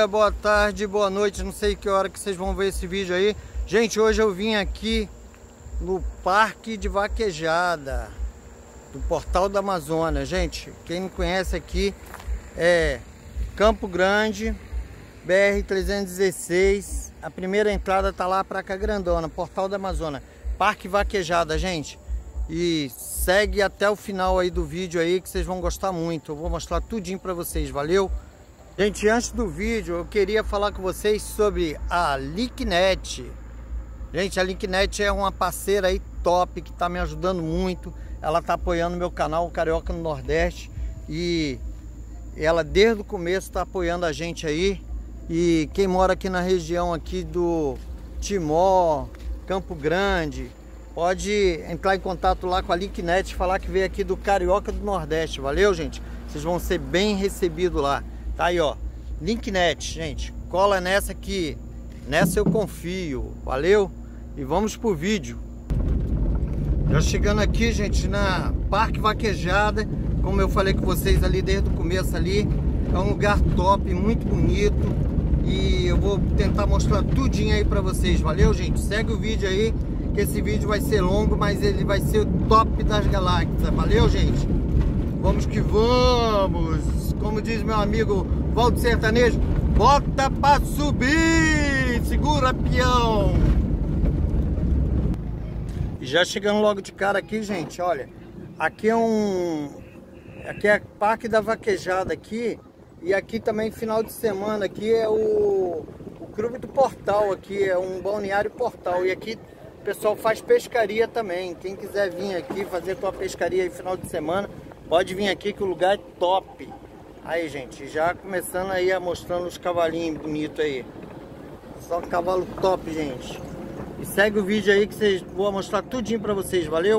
dia, boa tarde, boa noite, não sei que hora que vocês vão ver esse vídeo aí. Gente, hoje eu vim aqui no Parque de Vaquejada do Portal da Amazônia. Gente, quem não conhece aqui é Campo Grande, BR-316. A primeira entrada tá lá, Praca Grandona, Portal da Amazônia, Parque Vaquejada, gente. E segue até o final aí do vídeo aí que vocês vão gostar muito. Eu vou mostrar tudinho pra vocês, valeu? Gente, antes do vídeo eu queria falar com vocês sobre a Linknet. Gente, a Linknet é uma parceira aí top que tá me ajudando muito. Ela tá apoiando meu canal Carioca no Nordeste e ela desde o começo tá apoiando a gente aí. E quem mora aqui na região aqui do Timor, Campo Grande, pode entrar em contato lá com a Linknet e falar que veio aqui do Carioca do Nordeste, valeu, gente? Vocês vão ser bem recebidos lá. Tá aí, ó, Linknet, gente, cola nessa aqui, nessa eu confio, valeu? E vamos pro vídeo. Já chegando aqui, gente, na Parque Vaquejada, como eu falei com vocês ali desde o começo ali, é um lugar top, muito bonito, e eu vou tentar mostrar tudinho aí pra vocês, valeu, gente? Segue o vídeo aí, que esse vídeo vai ser longo, mas ele vai ser o top das galáxias, valeu, gente? Vamos que vamos! Como diz meu amigo Valdo Sertanejo, bota pra subir! Segura, peão! E já chegando logo de cara aqui, gente, olha, aqui é Parque da Vaquejada aqui, e aqui também final de semana aqui é o Clube do Portal aqui, é um balneário Portal, e aqui o pessoal faz pescaria também. Quem quiser vir aqui fazer tua pescaria aí final de semana, pode vir aqui que o lugar é top. Aí, gente, já começando aí a mostrando os cavalinhos bonitos aí. Só cavalo top, gente. E segue o vídeo aí que vou mostrar tudinho pra vocês, valeu?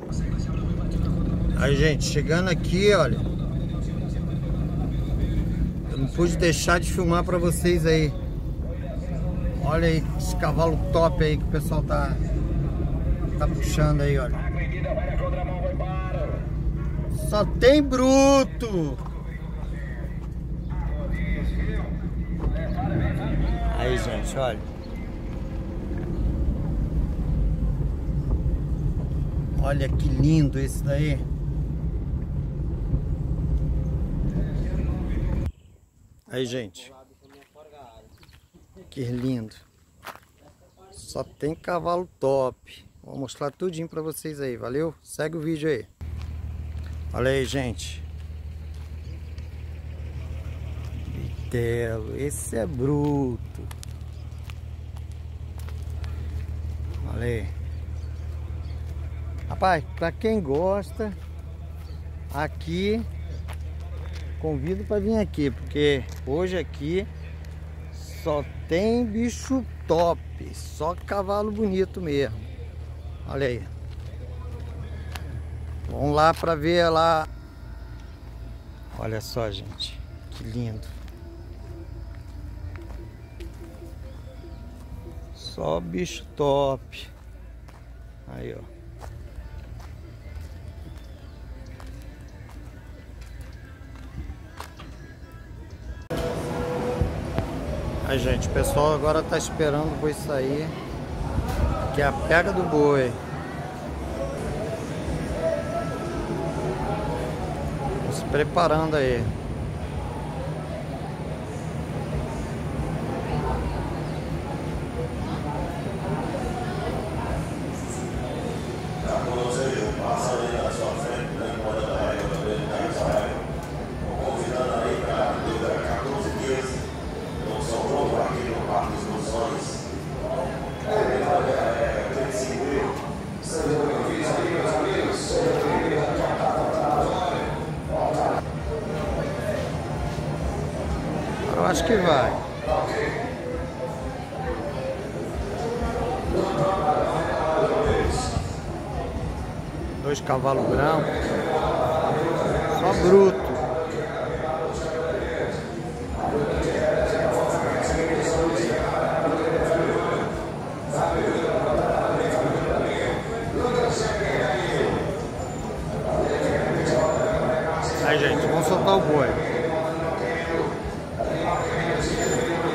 Aí, gente, chegando aqui, olha, eu não pude deixar de filmar pra vocês aí. Olha aí esse cavalo top aí que o pessoal tá puxando aí, olha. Só tem bruto. Aí, gente, olha. Olha que lindo esse daí. Aí, gente. Que lindo. Só tem cavalo top. Vou mostrar tudinho pra vocês aí, valeu? Segue o vídeo aí. Olha aí, gente. Bitelo, esse é bruto. Olha aí. Rapaz, pra quem gosta, aqui, convido pra vir aqui, porque hoje aqui só tem bicho top, só cavalo bonito mesmo. Olha aí. Vamos lá pra ver lá. Olha só, gente, que lindo. Só bicho top. Aí, ó. Aí, gente, o pessoal agora tá esperando o boi sair, que é a pega do boi. Tô se preparando aí. Eu acho que vai. Dois cavalos brancos. Só bruto. Aí, gente, vamos soltar o boi.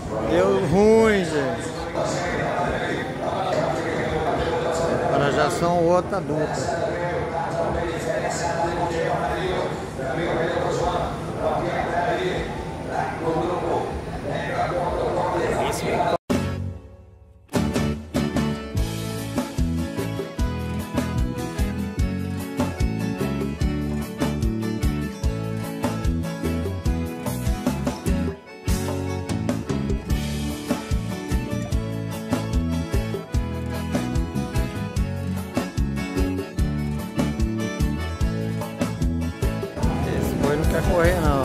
Deu ruim, gente. Agora já são outra dupla. Não quer correr não.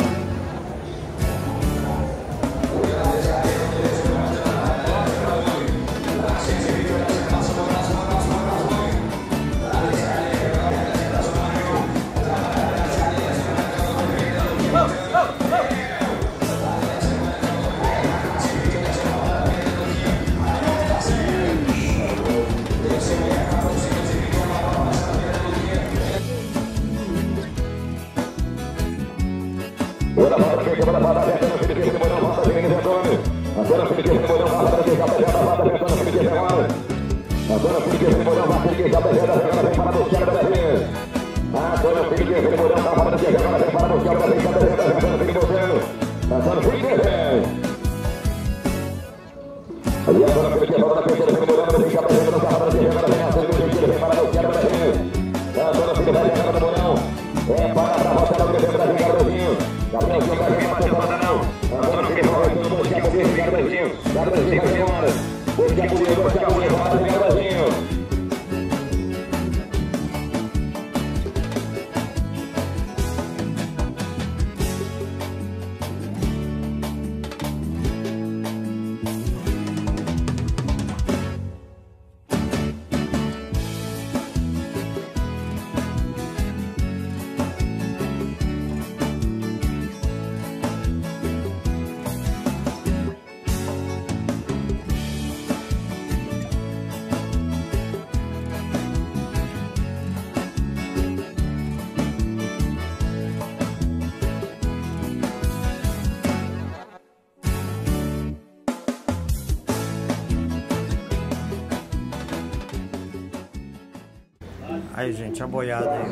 Aí, gente, a boiada aí.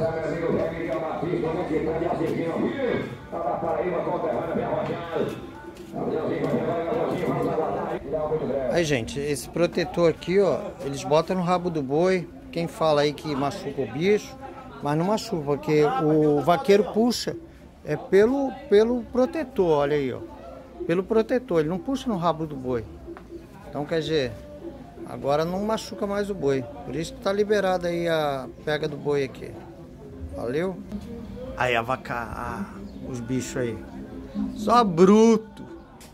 Aí, gente, esse protetor aqui, ó, eles botam no rabo do boi. Quem fala aí que machuca o bicho, mas não machuca, porque o vaqueiro puxa pelo protetor, olha aí, ó. Pelo protetor, ele não puxa no rabo do boi. Então, quer dizer, agora não machuca mais o boi. Por isso que tá liberado aí a pega do boi aqui. Valeu? Aí a vaca, os bichos aí. Só bruto.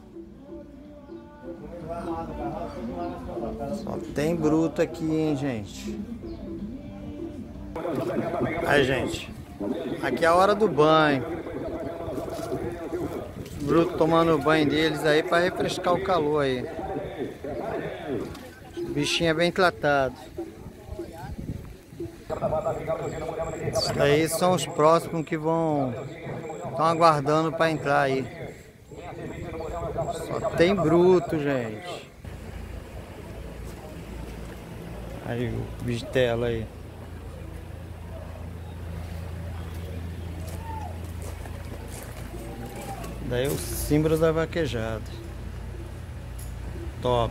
Só tem bruto aqui, hein, gente. Aí, gente. Aqui é a hora do banho. Os brutos tomando o banho deles aí para refrescar o calor aí. O bichinho é bem tratado. Isso aí são os próximos que estão aguardando para entrar aí. Só tem bruto, gente. Aí o bicho tela aí. Daí o símbolo da vaquejada. Top.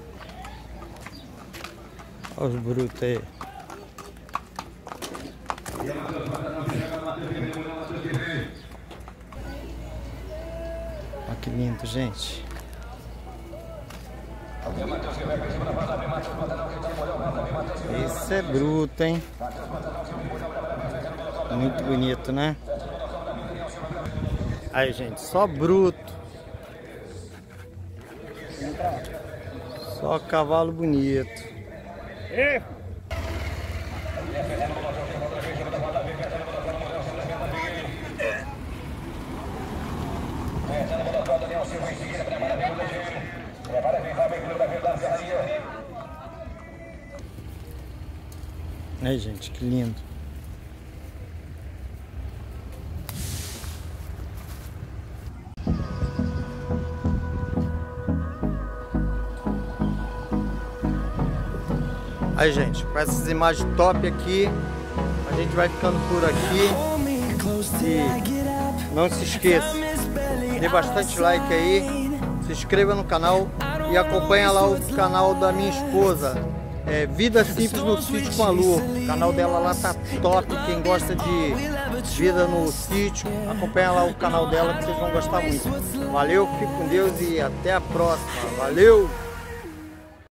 Olha os brutos aí. Olha que lindo, gente. Esse é bruto, hein? Muito bonito, né? Aí, gente, só bruto. Só cavalo bonito. Aí, gente, que lindo. Aí, gente, com essas imagens top aqui, a gente vai ficando por aqui. E não se esqueça, dê bastante like aí, se inscreva no canal e acompanha lá o canal da minha esposa, Vida Simples no Sítio com a Lu. O canal dela lá tá top. Quem gosta de vida no sítio, acompanha lá o canal dela que vocês vão gostar muito. Valeu, fique com Deus e até a próxima. Valeu!